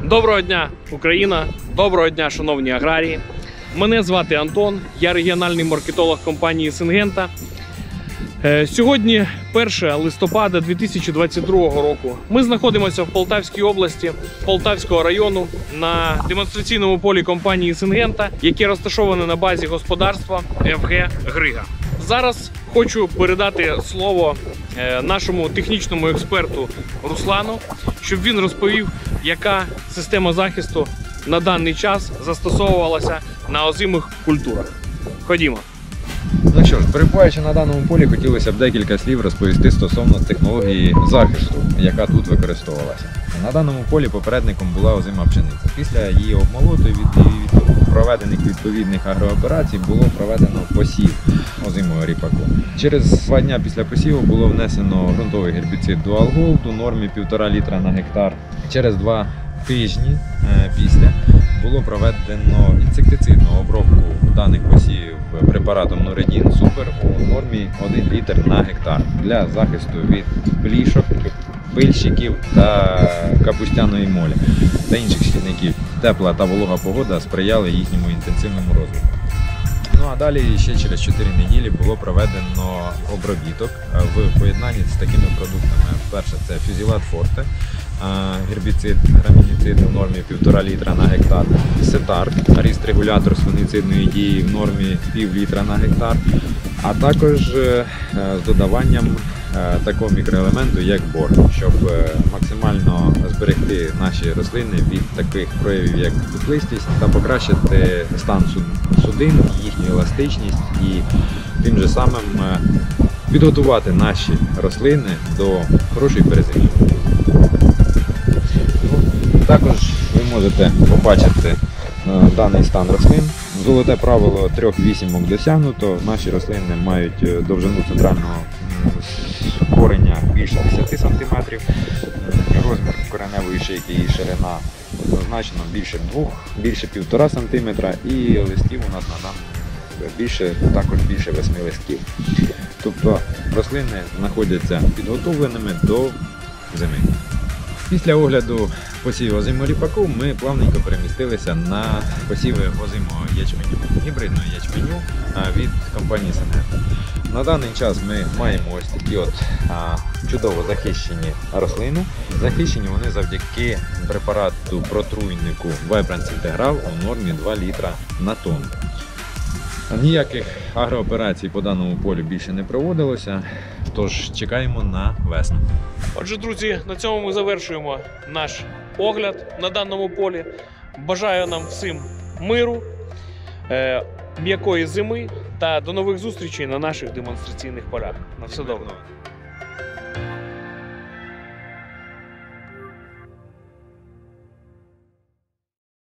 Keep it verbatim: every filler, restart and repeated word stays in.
Доброго дня, Україна! Доброго дня, шановні аграрії! Мене звати Антон, я регіональний маркетолог компанії Syngenta. Сьогодні перше листопада дві тисячі двадцять другого року. Ми знаходимося в Полтавській області, Полтавського району, на демонстраційному полі компанії Syngenta, яке розташоване на базі господарства еф ге Грига. Зараз хочу передати слово нашому технічному експерту Руслану, щоб він розповів, яка система захисту на даний час застосовувалася на озимих культурах. Ходімо. Ну що ж, перебуваючи на даному полі, хотілося б декілька слів розповісти стосовно технології захисту, яка тут використовувалася. На даному полі попередником була озима пшениця. Після її обмолоту від, від проведених відповідних агрооперацій було проведено посів озимого ріпаку. Через два дні після посіву було внесено ґрунтовий гербіцид Dual Gold у нормі півтора літра на гектар. Через два тижні е, після було проведено інсектицидну обробку даних посівів препаратом Nuredin Super у нормі один літр на гектар для захисту від плішок, пильщиків та капустяної молі та інших шкідників. Тепла та волога погода сприяли їхньому інтенсивному розвитку. Ну а далі ще через чотири неділі було проведено обробіток в поєднанні з такими продуктами. Перше це Fusilat Forte, гербіцид, грамініцид в нормі півтора літра на гектар, Сетар, ріст-регулятор з фунгіцидної дії в нормі пів літра на гектар, а також з додаванням такого мікроелементу, як бор, щоб максимально зберегти наші рослини від таких проявів, як пухлистість, та покращити стан судин, їхню еластичність і тим же самим підготувати наші рослини до хорошої перезимівки. Також ви можете побачити даний стан рослин. Золоте правило трьох вісімок досягнуто. Наші рослини мають довжину центрального кореня більше десяти сантиметрів, розмір кореневої шийки і ширина однозначно більше двох, більше півтора сантиметра, і листів у нас на даному більше, також більше восьми листків. Тобто рослини знаходяться підготовленими до зими. Після огляду посівів озимого ріпаку ми плавненько перемістилися на посіви озимого ячменю, гібридного ячменю від компанії Syngenta. На даний час ми маємо ось такі от а, чудово захищені рослини. Захищені вони завдяки препарату протруйнику Vibrance Integral у нормі два літра на тонну. Ніяких агрооперацій по даному полю більше не проводилося, тож чекаємо на весну. Отже, друзі, на цьому ми завершуємо наш огляд на даному полі. Бажаю нам всім миру, е, м'якої зими та до нових зустрічей на наших демонстраційних полях. На все добре.